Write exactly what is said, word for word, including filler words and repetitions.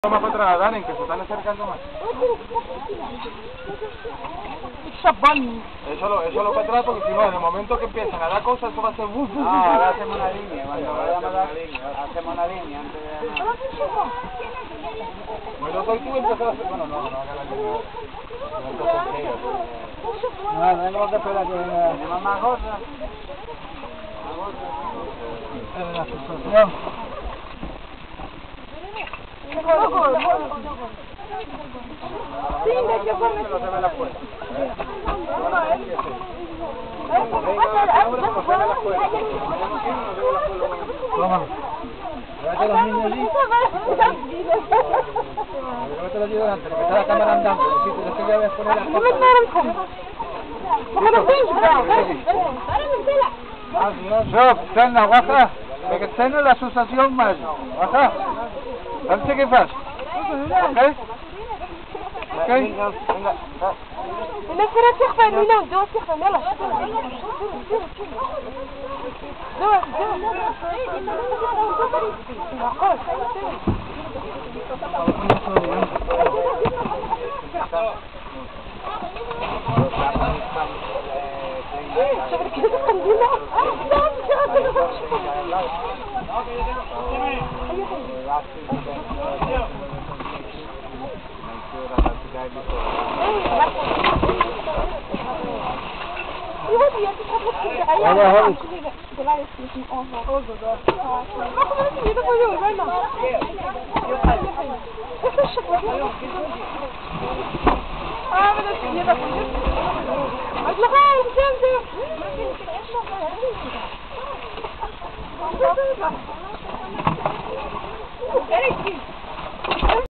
Más para atrás, Dani, que se están acercando más. Eso lo, eso lo para atrás porque si no, en el momento que empiezan a dar cosas, eso va a ser... Uh, uh, uh, ah, ahora hacemos una línea, cuando vayamos a dar, hacemos una línea antes de... Bueno, soy tú empezar a hacer... Bueno, no, no haga la línea. No, no tenemos que esperar que venga. Tenemos más cosas. Más cosas. Es la sensación. Sí, de hecho, por eso se ve la puerta. Tómalo. Llévate los niños allí. Llévate los niños delante, porque está la cámara andando. Si te lo voy a poner las cosas. شوف استنى وقع استنى الاسوسياسيون ماشي وقع فهمت كيفاش اوكي اوكي الناس راه تخفى لينا ودوا تخفى يلا دوا دوا Ah, maar dat is niet dat goed. Maar het lag aan,